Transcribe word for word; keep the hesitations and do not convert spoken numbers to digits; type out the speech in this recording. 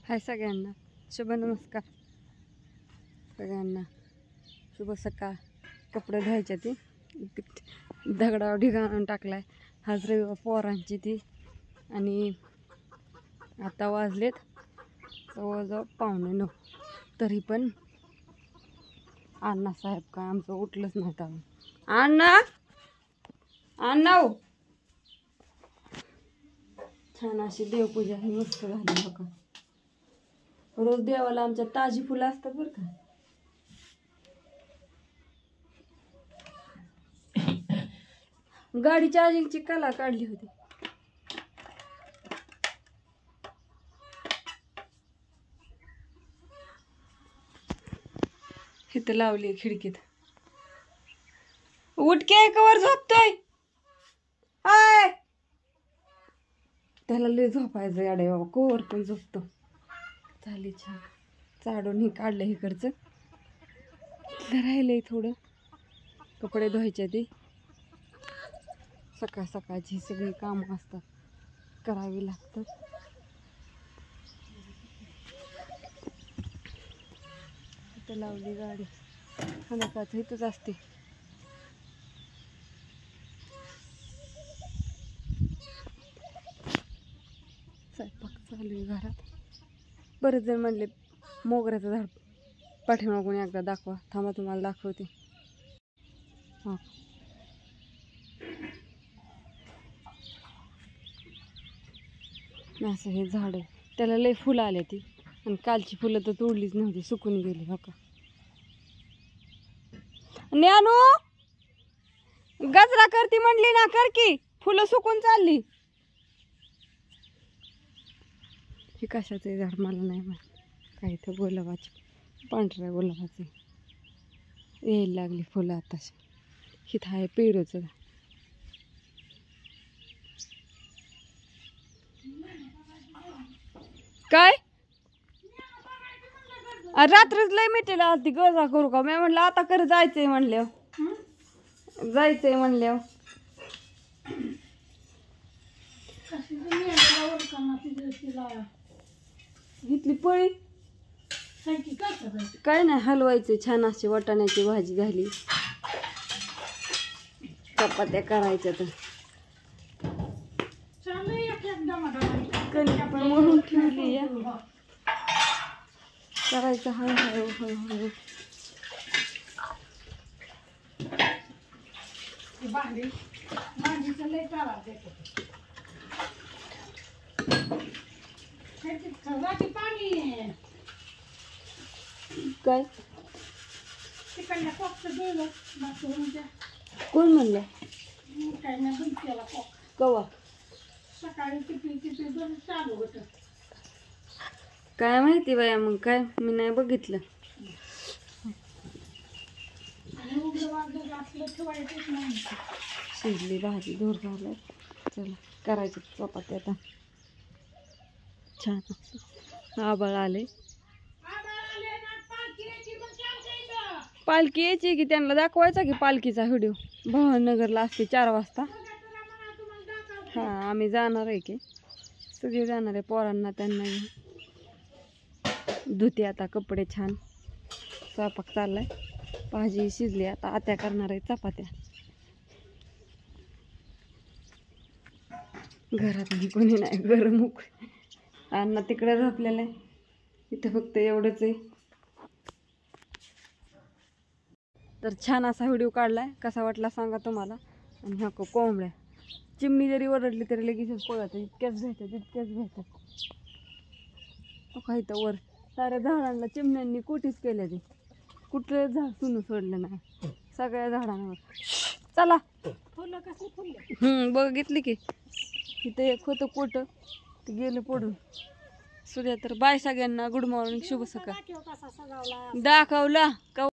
हाय सगळ्यांना, शुभ नमस्कार सगळ्यांना, शुभ सकाळ. कपडे धुवायचे ती दगडावर ढिगा आणून टाकलाय. आज रविवार पोरांची ती आणि आता वाजलेत जवळजवळ पावणे नऊ. तरी पण अण्णा साहेब काय आमचं उठलंच नव्हतं अजून. अण्णा अण्णा हो. छान अशी देवपूजा ही मस्त झाली बघा. रोज देवाला आमच्या ताजी फुलं असतात बरं का. गाडी चार्जिंगची कला काढली होती. इथं लावली खिडकीत. उठके कवर झोपतोय. हाय त्याला लय झोपायचं याडे बाबा, कवर पण झोपतो. झाली छान चाडून ही काढलं इकडचं. राहिलंय थोडं कपडे धुवायचे ती. सकाळ सकाळची सगळी कामं असतात, करावी लागतात. इथं लावली गाडी, हनकाचं इथंच असते. स्वयंपाक चालू आहे घरात. बरेच जण म्हणले मोगऱ्याचं झाड पाठीमागून एकदा दाखवा. थांबा तुम्हाला दाखवते. हां असं हे झाड आहे, त्याला लय फुलं आले ती. आणि कालची फुलं तर तोडलीच नव्हती, सुकून गेली हो का. ज्ञानू गजरा करती म्हणली ना, कर की. फुलं सुकून चालली. हे कशाचं झाड मला नाही माहित. काय तर गुलाबाचे, पांढऱ्या गुलाबाचे यायला लागली फुलं आताशी. हिथं आहे पेरूचं. काय रात्रीच लय मिटेल आज ती गजा करू का. मी म्हणलं आता कर, जायचंय म्हणल्या जायचंय म्हणल्या घेतली पळी. काय नाही, हलवायचं. छान अशी वाटाण्याची भाजी झाली. चपात्या करायच्या तर कणिक पण म्हणून ठेवली या. करायचं हळूहळू हळूहळू. काय कोण म्हणलं कवा काय माहिती बाया. मग काय मी नाही बघितलं. शिजली भाजी, धूर झालं. चला करायचं चपाती आता. छान आबाळ आले. पालखी यायची की, त्यांना दाखवायचा की पालखीचा व्हिडिओ. भावनगरला असते चार वाजता. हा आम्ही जाणार आहे की, सगळे जाणार आहे. पोरांना त्यांना धुते आता कपडे. छान स्वयंपाक चाललाय. भाजी शिजली. आता आत्या करणार आहे चपात्या. घरात कोणी नाही, गरम उक. अण्णा तिकडे झोपलेलं आहे. इथं फक्त एवढंच आहे. तर छान असा व्हिडिओ काढलाय. कसा वाटला सांगा तुम्हाला. आणि ह्या कोंबड्या चिमणी जरी ओरडली तरी लगेच पळत. इतक्याच भेटतात इतक्याच भेटतात. काही तर वर साऱ्या झाडांना चिमण्यांनी कुठेच केल्या. ते कुठलं झाड सुनू सोडलं नाही, सगळ्या झाडांवर. चला हम्म बघितली की इथं एक होतं कोट, ते गेलं पडून. सूर्या तर बाय सगळ्यांना. गुड मॉर्निंग, शुभ सकाळ. दाखवला.